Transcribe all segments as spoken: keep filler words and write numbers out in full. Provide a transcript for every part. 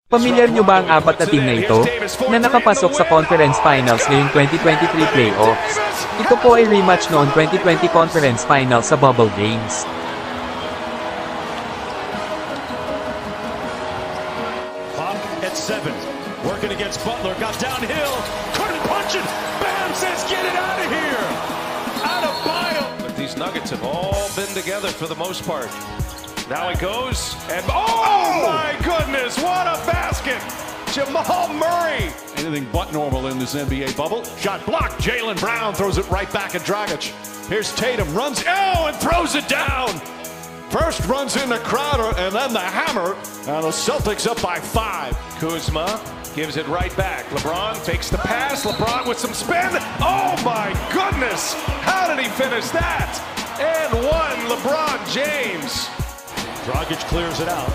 Pamilyar nyo ba ang apat na team na ito, na nakapasok sa Conference Finals ngayong twenty twenty-three playoffs? Ito po ay rematch noong twenty twenty Conference Finals sa Bubble Games. Hawk at seven, working against Butler, got downhill, couldn't punch it, Bam says get it out of here, out of bio. But these Nuggets have all been together for the most part. Now it goes, and oh, oh my goodness, what a basket! Jamal Murray! Anything but normal in this N B A bubble. Shot blocked, Jaylen Brown throws it right back at Dragic. Here's Tatum, runs, oh, and throws it down! First runs in the Crowder, and then the hammer, and the Celtics up by five. Kuzma gives it right back. LeBron fakes the pass, LeBron with some spin. Oh my goodness! How did he finish that? And one, LeBron James. Dragic clears it out.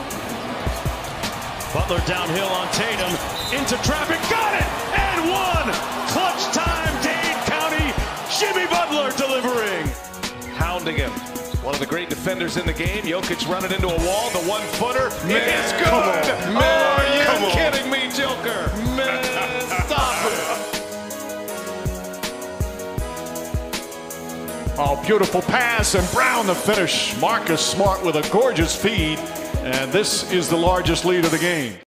Butler downhill on Tatum, into traffic, got it, and one! Clutch time, Dade County, Jimmy Butler delivering. Hounding him. One of the great defenders in the game. Jokic running into a wall, the one-footer. It is good! Man, oh, are you come kidding me, Joker? Man, stop it! Oh, beautiful pass, and Brown the finish. Marcus Smart with a gorgeous feed, and this is the largest lead of the game.